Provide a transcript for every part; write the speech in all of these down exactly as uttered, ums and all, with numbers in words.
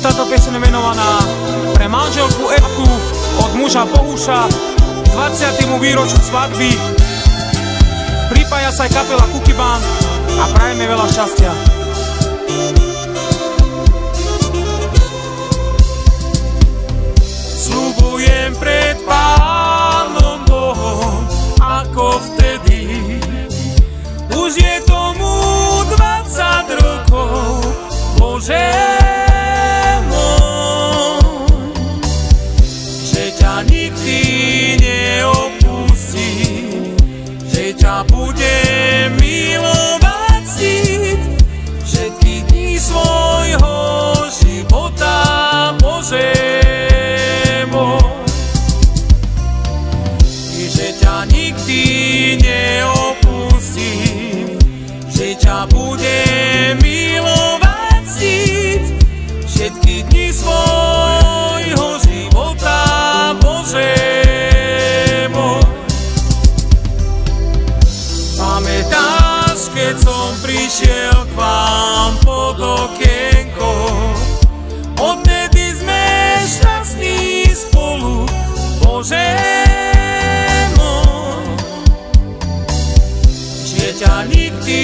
Táto pieseň je venovaná pre manželku Evku od muža Bohuša k dvadsiatemu výročiu svadby. Pripája sa aj kapela Kukibán a prajeme veľa šťastia. Sľubujem pred Pánom Bohom, ako vtedy. Už je tomu dvadsať rokov, Bože môj, že ťa nikdy neopustím, že ťa budem milovať cít všetky dní svojho života, Bože môj, že ťa nikdy neopustím, že ťa budem milovať cít všetky dni svojho života, Bože môj. Pamätáš, keď som prišiel k vám pod okienko, odtedy sme šťastní spolu, Bože môj, že ťa nikdy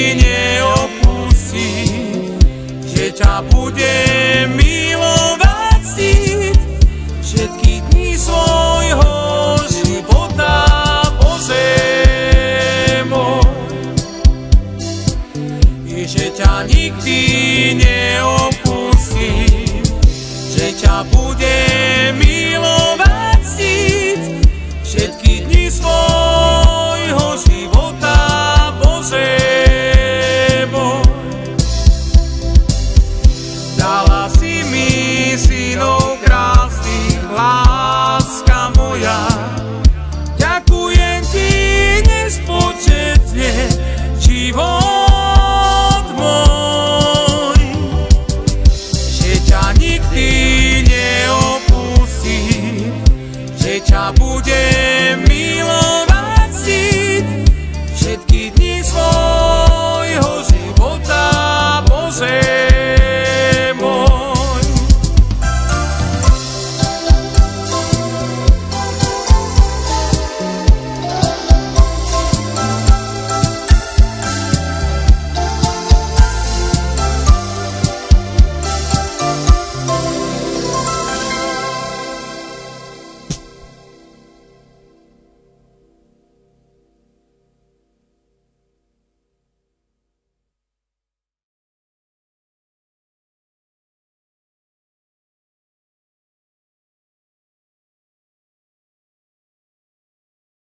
neopustím, že ťa budem milovať cít všetky dni svojho života, Bože môj, že ťa nikdy neopustím, že ťa budem